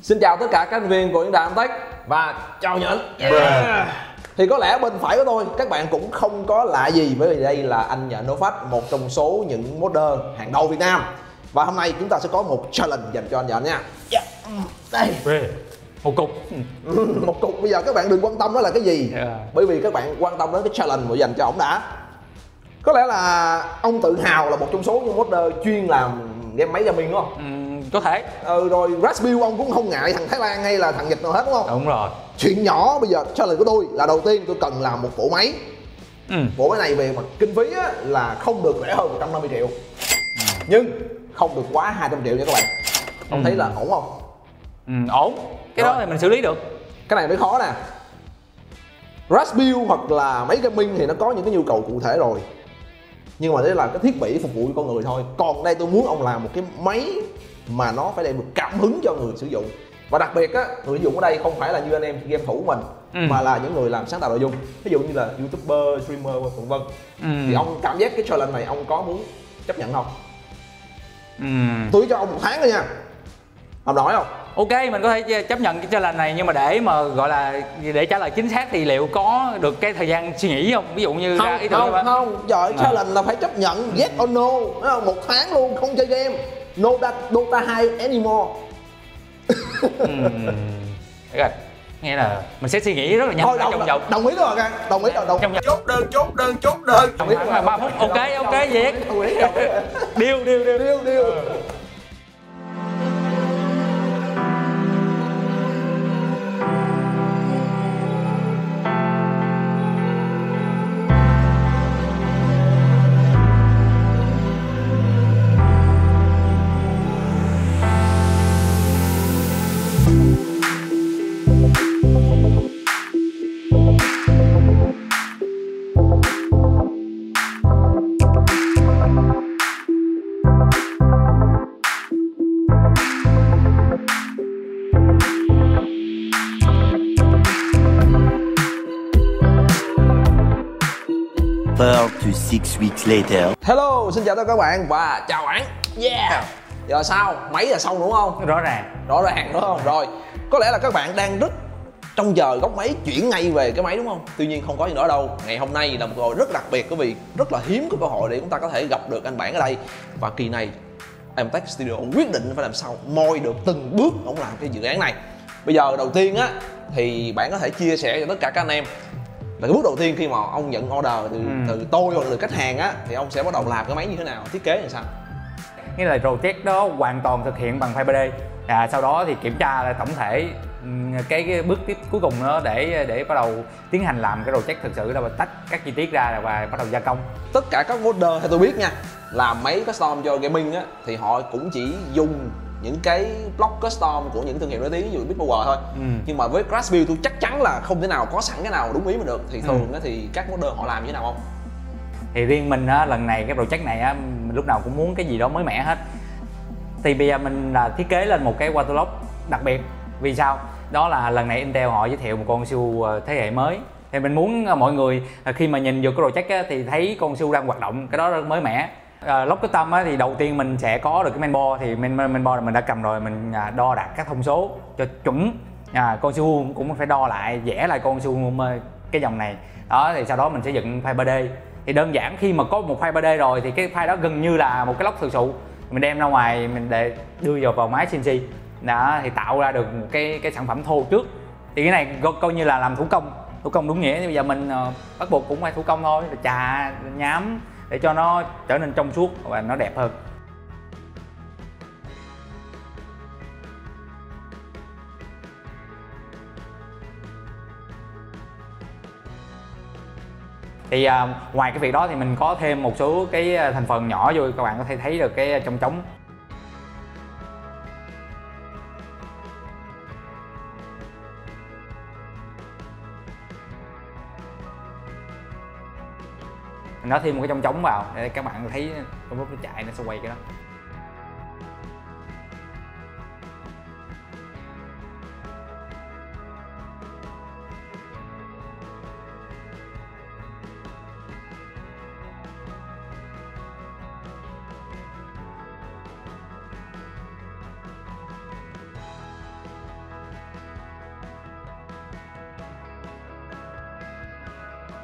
Xin chào tất cả các thành viên của Diễn đàn Tech và chào Nhẫn. Thì có lẽ bên phải của tôi các bạn cũng không có lạ gì, bởi vì đây là anh Nhẫn Novak, một trong số những modder hàng đầu Việt Nam. Và hôm nay chúng ta sẽ có một challenge dành cho anh Nhẫn nha. Đây, một cục. một cục. Bây giờ các bạn đừng quan tâm đó là cái gì, bởi vì các bạn quan tâm đến cái challenge mà dành cho ổng đã. Có lẽ là ông tự hào là một trong số những modder chuyên làm game máy gaming đúng không? Có thể. Rồi Raspbill ông cũng không ngại thằng Thái Lan hay là thằng Nhật nào hết đúng không? Đúng rồi. Chuyện nhỏ bây giờ challenge của tôi là đầu tiên tôi cần làm một bộ máy. Bộ máy này về mặt kinh phí á, là không được rẻ hơn 150 triệu, nhưng không được quá 200 triệu nha các bạn. Ông thấy là ổn không? Ổn. Cái đó thì mình xử lý được. Cái này mới khó nè. Raspbill hoặc là máy gaming thì nó có những cái nhu cầu cụ thể rồi, nhưng mà đây là cái thiết bị phục vụ cho con người thôi. Còn đây tôi muốn ông làm một cái máy mà nó phải đem được cảm hứng cho người sử dụng. Và đặc biệt á, người sử dụng ở đây không phải là như anh em game thủ của mình, mà là những người làm sáng tạo nội dung, ví dụ như là YouTuber, streamer vân vân. Thì ông cảm giác cái challenge này ông có muốn chấp nhận không? Tôi cho ông 1 tháng thôi nha, ông nói không? Ok, mình có thể chấp nhận cái challenge này, nhưng mà để mà gọi là để trả lời chính xác thì liệu có được cái thời gian suy nghĩ không? Ví dụ như không, ra ý tưởng không, trời, challenge là phải chấp nhận yes or no, đúng không? 1 tháng luôn không chơi game, no Dota 2 anymore. Rồi, nghe là mình sẽ suy nghĩ rất là nhanh. Thôi, trong vòng đồng ý rồi, đồng ý rồi, chốt đơn. trong khoảng 3 phút. Ok Việt. Deal. To 6 weeks later. Hello, xin chào tất cả các bạn và chào bạn. Yeah. Giờ sao? Máy là xong đúng không? Rõ ràng đúng không? Rồi, có lẽ là các bạn đang rất trông chờ góc máy chuyển ngay về cái máy đúng không? Tuy nhiên không có gì nữa đâu. Ngày hôm nay là một cơ hội rất đặc biệt, bởi vì rất là hiếm có cơ hội để chúng ta có thể gặp được anh Bản ở đây. Và kỳ này Tech Studio quyết định phải làm sao moi được từng bước ông làm cái dự án này. Bây giờ đầu tiên á thì bạn có thể chia sẻ cho tất cả các anh em là cái bước đầu tiên khi mà ông nhận order từ tôi hoặc từ khách hàng á, thì ông sẽ bắt đầu làm cái máy như thế nào, thiết kế làm sao? Nghĩa là project đó hoàn toàn thực hiện bằng Fiber Day. Sau đó thì kiểm tra là tổng thể cái bước tiếp cuối cùng đó để bắt đầu tiến hành làm cái project thực sự là tách các chi tiết ra và bắt đầu gia công. Tất cả các modder theo tôi biết nha, làm máy custom cho gaming á thì họ cũng chỉ dùng những cái block custom của những thương hiệu nổi tiếng, ví dụ Bitpower thôi. Nhưng mà với Raspbill tôi chắc chắn là không thể nào có sẵn cái nào đúng ý mình được. Thì thường á thì các modder họ làm như thế nào không? Thì riêng mình á, lần này cái project này á, mình lúc nào cũng muốn cái gì đó mới mẻ hết. Thì bây giờ mình là thiết kế lên một cái waterlock đặc biệt. Vì sao? Đó là lần này Intel họ giới thiệu một con siêu thế hệ mới. Thì mình muốn mọi người khi mà nhìn vô cái project á, thì thấy con siêu đang hoạt động, cái đó rất mới mẻ. Lock custom á, thì đầu tiên mình sẽ có được cái mainboard. Thì mainboard là mình đã cầm rồi, mình đo đạc các thông số cho chuẩn. Con siêu cũng phải đo lại, vẽ lại con siêu cái dòng này đó. Thì sau đó mình sẽ dựng Fiber Day. Thì đơn giản khi mà có một Fiber Day rồi thì cái file đó gần như là một cái lock thực sự. Mình đem ra ngoài mình để đưa vào máy CNC đó, thì tạo ra được một cái sản phẩm thô trước. Thì cái này coi như là làm thủ công đúng nghĩa. Thì bây giờ mình bắt buộc cũng phải thủ công thôi, chà nhám để cho nó trở nên trong suốt và nó đẹp hơn. Thì ngoài cái việc đó thì mình có thêm một số cái thành phần nhỏ vô, các bạn có thể thấy được cái trong trống. Mình nó thêm một cái trong trống vào để các bạn thấy trong lúc nó chạy nó sẽ quay cái đó.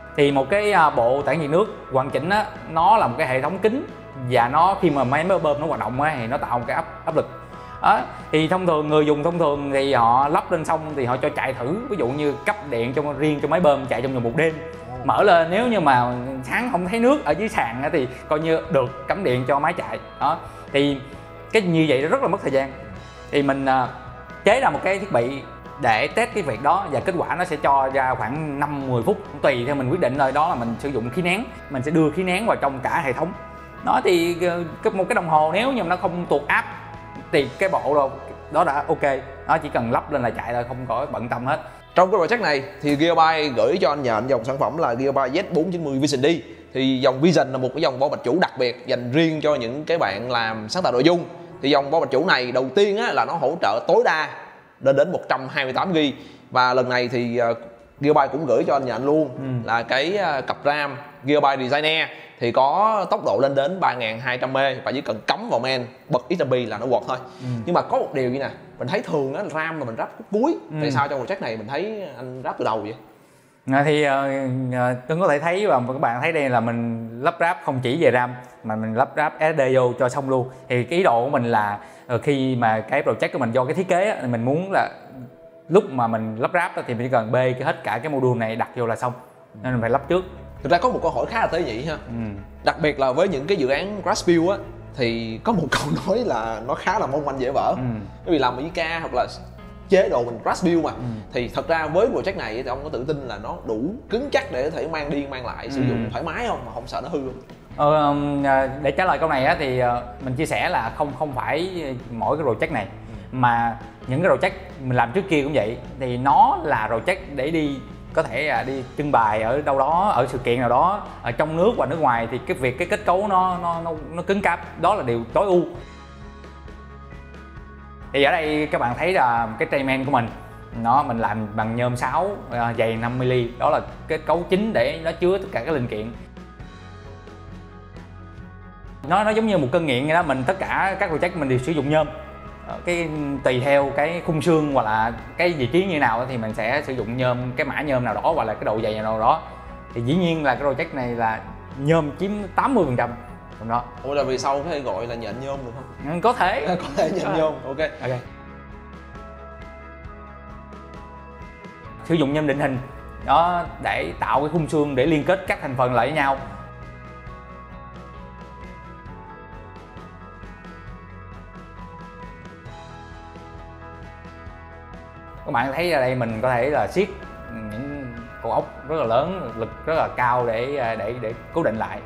Thì một cái bộ tản nhiệt nước hoàn chỉnh á, nó là một cái hệ thống kính, và nó khi mà máy bơm nó hoạt động á, thì nó tạo một cái áp lực đó. Thì thông thường người dùng thông thường thì họ lắp lên xong thì họ cho chạy thử, ví dụ như cấp điện riêng cho máy bơm chạy trong vòng 1 đêm, mở lên nếu như mà sáng không thấy nước ở dưới sàn thì coi như được cắm điện cho máy chạy đó. Thì cái như vậy nó rất là mất thời gian, thì mình chế ra một cái thiết bị để test cái việc đó, và kết quả nó sẽ cho ra khoảng 5-10 phút tùy theo mình quyết định rồi. Đó là mình sử dụng khí nén, mình sẽ đưa khí nén vào trong cả hệ thống đó. Thì một cái đồng hồ nếu như mà nó không tuột áp thì cái bộ đó đã ok, nó chỉ cần lắp lên là chạy thôi, không có bận tâm hết. Trong cái project này thì Gearbike gửi cho anh Nhện dòng sản phẩm là Gearbike Z490 Vision D. Thì dòng Vision là một cái dòng bo bạch chủ đặc biệt dành riêng cho những cái bạn làm sáng tạo nội dung. Thì dòng bo bạch chủ này đầu tiên á, là nó hỗ trợ tối đa lên đến 128GB. Và lần này thì Gearbike cũng gửi cho anh Nhện luôn là cái cặp RAM Gearbike Designer, thì có tốc độ lên đến 3200M, và chỉ cần cắm vào main bật XRP là nó quật thôi. Nhưng mà có một điều như nè, mình thấy thường á RAM mà mình ráp khúc cuối, tại sao trong project này mình thấy anh ráp từ đầu vậy? Thì tôi có thể thấy, và các bạn thấy đây là mình lắp ráp không chỉ về RAM mà mình lắp ráp SSD vô cho xong luôn. Thì cái ý đồ của mình là khi mà cái project của mình do cái thiết kế á, mình muốn là lúc mà mình lắp ráp thì mình chỉ cần bê hết cả cái module này đặt vô là xong, nên mình phải lắp trước. Thực ra có một câu hỏi khá là tế nhị ha. Đặc biệt là với những cái dự án crash build á, thì có một câu nói là nó khá là mong manh dễ vỡ. Bởi vì làm ở IK hoặc là chế độ mình crash build mà, thì thật ra với project này thì ông có tự tin là nó đủ cứng chắc để có thể mang đi mang lại sử dụng thoải mái không, mà không sợ nó hư không? Để trả lời câu này á, thì mình chia sẻ là không phải mỗi cái project này, mà những cái project mình làm trước kia cũng vậy. Thì nó là project để đi, có thể đi trưng bày ở đâu đó, ở sự kiện nào đó ở trong nước và nước ngoài, thì cái kết cấu nó cứng cáp, đó là điều tối ưu. Thì ở đây các bạn thấy là cái tray main của mình mình làm bằng nhôm 6 dày 5mm, đó là kết cấu chính để nó chứa tất cả các linh kiện. Nó giống như một cơn nghiện vậy đó, tất cả các project mình đều sử dụng nhôm. Cái tùy theo cái khung xương hoặc là cái vị trí như nào thì mình sẽ sử dụng nhôm, cái mã nhôm nào đó hoặc là cái độ dày nào đó. Thì dĩ nhiên là cái project này là nhôm chiếm 80% trong đó. Ủa là vì sau có thể gọi là nhện nhôm được không? Có thể nhện nhôm. Ok. Sử dụng nhôm định hình đó để tạo cái khung xương để liên kết các thành phần lại với nhau. Các bạn thấy ở đây mình có thể là siết những cột ốc rất là lớn, lực rất là cao để cố định lại.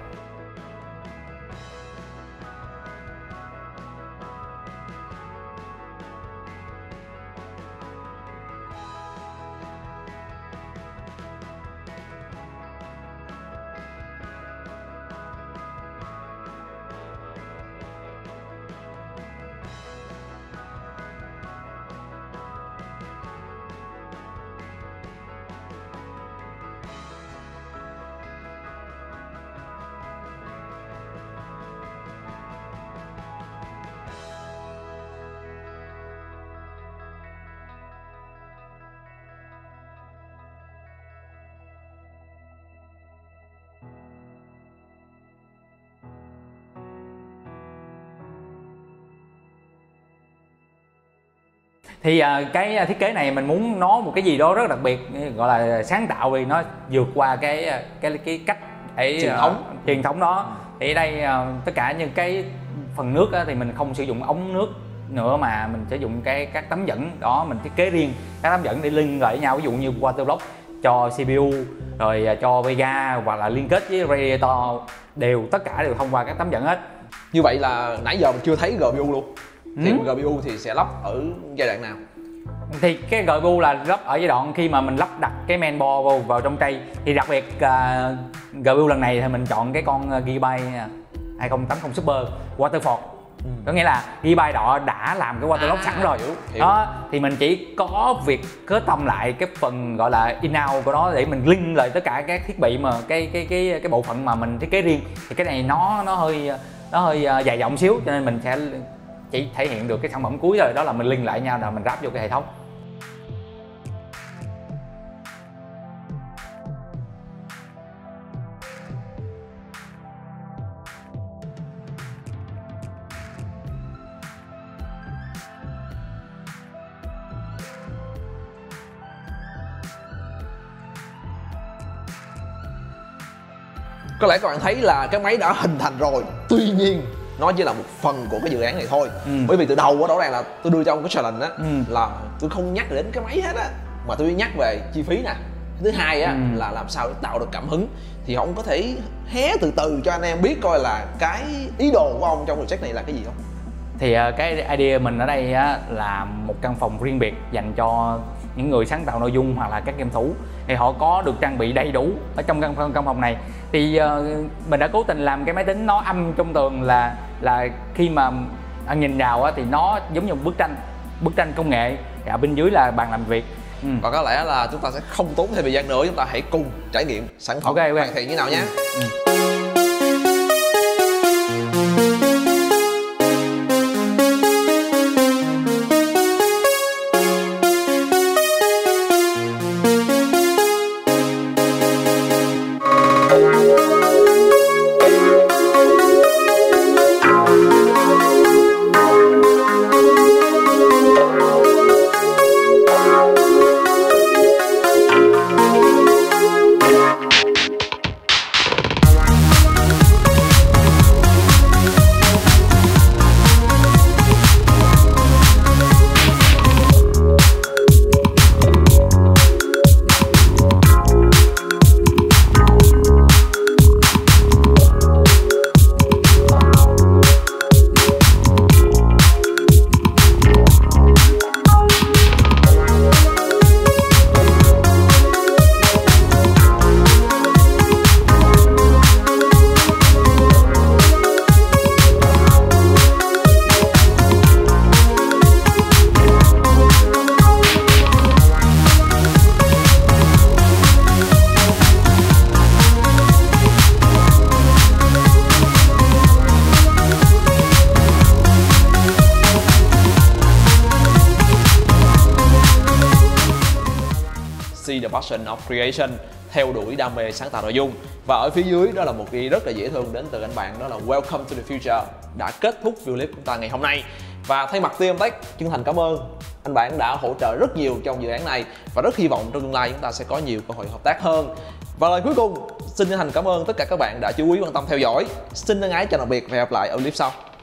Thì cái thiết kế này mình muốn nói một cái gì đó rất là đặc biệt, gọi là sáng tạo, vì nó vượt qua cái cách để truyền thống đó. Thì ở đây tất cả những cái phần nước thì mình không sử dụng ống nước nữa, mà mình sử dụng các tấm dẫn đó, mình thiết kế riêng các tấm dẫn để link lại với nhau, ví dụ như water block cho CPU, rồi cho Vega, hoặc là liên kết với radiator, tất cả đều thông qua các tấm dẫn hết. Như vậy là nãy giờ mình chưa thấy GPU luôn. Thì GPU thì sẽ lắp ở giai đoạn nào? Thì cái GPU là lắp ở giai đoạn khi mà mình lắp đặt cái main board vào trong tray. Thì đặc biệt GPU lần này thì mình chọn cái con Gearbike 2080 Super Waterford. Có nghĩa là Gearbike đã làm cái water lock sẵn rồi. Đó, thì mình chỉ có việc kết tâm lại cái phần gọi là in-out của nó để mình link lại tất cả các thiết bị mà cái bộ phận mà mình thiết kế riêng. Thì cái này nó hơi dài dòng xíu, cho nên mình sẽ chỉ thể hiện được cái sản phẩm cuối rồi, đó là mình link lại nhau rồi mình ráp vô cái hệ thống. Có lẽ các bạn thấy là cái máy đã hình thành rồi, tuy nhiên nó chỉ là một phần của cái dự án này thôi. Bởi vì từ đầu rõ ràng là tôi đưa cho ông cái challenge á, là tôi không nhắc đến cái máy hết á, mà tôi nhắc về chi phí nè. Thứ hai á là làm sao để tạo được cảm hứng. Thì ông có thể hé từ từ cho anh em biết coi là cái ý đồ của ông trong project này là cái gì không? Thì cái idea mình ở đây á, là một căn phòng riêng biệt dành cho những người sáng tạo nội dung hoặc là các game thủ, thì họ có được trang bị đầy đủ ở trong căn phòng này. Thì mình đã cố tình làm cái máy tính nó âm trong tường, là khi mà anh nhìn vào á, thì nó giống như một bức tranh công nghệ, và bên dưới là bàn làm việc. Và có lẽ là chúng ta sẽ không tốn thêm thời gian nữa, chúng ta hãy cùng trải nghiệm sản phẩm hoàn thiện như nào nhé. See the passion of creation, theo đuổi đam mê sáng tạo nội dung. Và ở phía dưới đó là một ghi rất là dễ thương đến từ anh bạn, đó là Welcome to the future, đã kết thúc video clip của chúng ta ngày hôm nay. Và thay mặt team Tech chân thành cảm ơn anh bạn đã hỗ trợ rất nhiều trong dự án này, và rất hy vọng trong tương lai chúng ta sẽ có nhiều cơ hội hợp tác hơn. Và lời cuối cùng, xin chân thành cảm ơn tất cả các bạn đã chú ý quan tâm theo dõi. Xin thân ái chào tạm biệt và hẹn gặp lại ở clip sau.